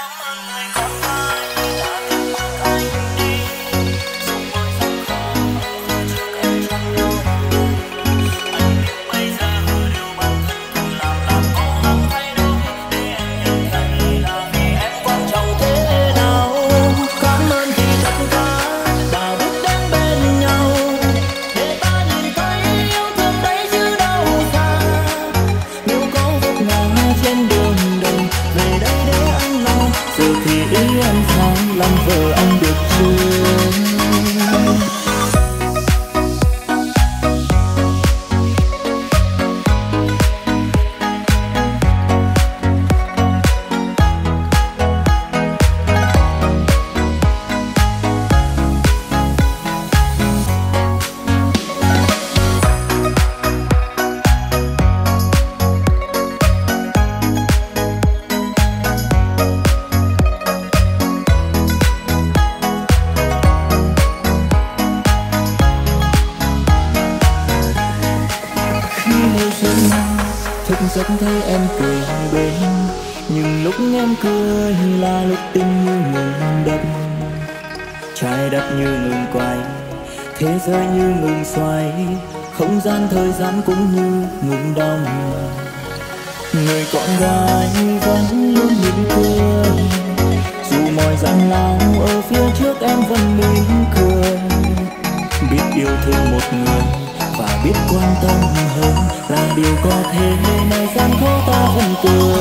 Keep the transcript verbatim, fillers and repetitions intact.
làm vợ anh được chưa? Thức giấc thấy em cười bên, nhưng lúc em cười là lúc tim như ngừng đập, trái đất như ngừng quay, thế giới như ngừng xoay, không gian thời gian cũng như ngừng đong. Người con gái vẫn luôn mỉm cười, dù mọi gian lao ở phía trước em vẫn mỉm cười. Biết yêu thương một người và biết quan tâm hơn là điều có thể, này gian khó ta vẫn cười.